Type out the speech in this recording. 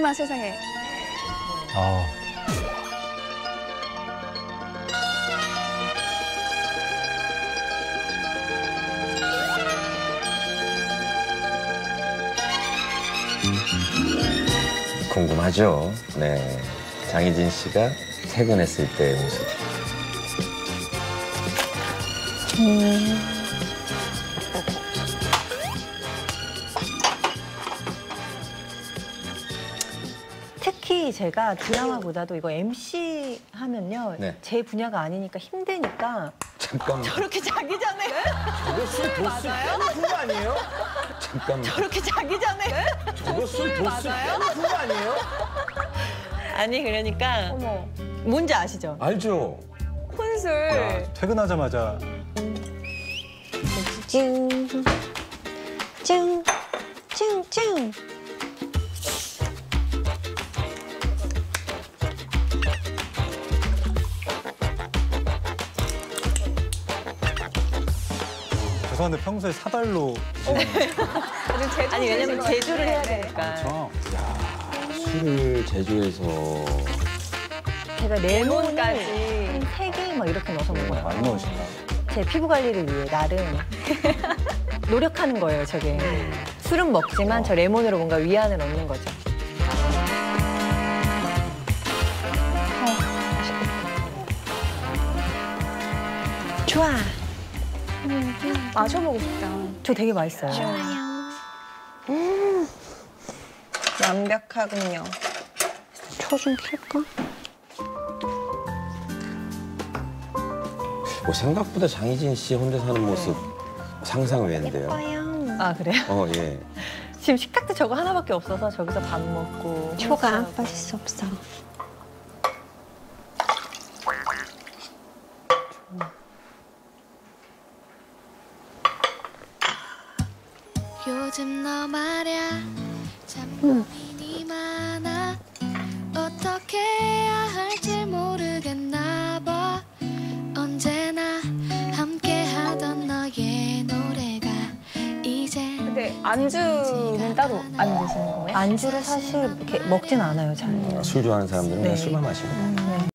어머나 세상에. 아. 궁금하죠? 네. 장희진 씨가 퇴근했을 때의 모습. 특히 제가 드라마보다도 이거 MC 하면요. 네. 제 분야가 아니니까 힘드니까 잠깐만. 저렇게 자기 전에 이거 술 도수 빼는 거 아니에요? 잠깐만. 저렇게 자기 전에 이거 술 도수 빼는 거 아니에요? 아니 그러니까 어머. 뭔지 아시죠? 알죠? 혼술. 퇴근하자마자 찡찡찡찡찡 죄송한데 평소에 사발로 아니 왜냐면 제조를 해야 되니까 술을 제조해서 제가 레몬까지 레몬까지. 한 3개 막 이렇게 넣어서 먹어요. 많이 넣으신다. 제 피부 관리를 위해 나름 노력하는 거예요, 저게. 술은 먹지만 저 레몬으로 뭔가 위안을 얻는 거죠. 좋아. 마셔보고 싶다. 저 되게 맛있어요. 완벽하군요. 저 좀 킬까? 생각보다 장희진 씨 혼자 사는 모습 상상 외인데요. 아, 그래요? 예. 지금 식탁도 저거 하나밖에 없어서 저기서 밥 먹고. 초가 빠질 수 없어. 요즘 너 말야 참 고민이 많아 어떻게 해야 할지 모르겠나 봐 언제나 함께 하던 너의 노래가 이제 근데 안주는 따로 안 드시는 거예요? 안주를 사실 이렇게 먹진 않아요, 잘. 술 좋아하는 사람들은 네. 그냥 술만 마시고.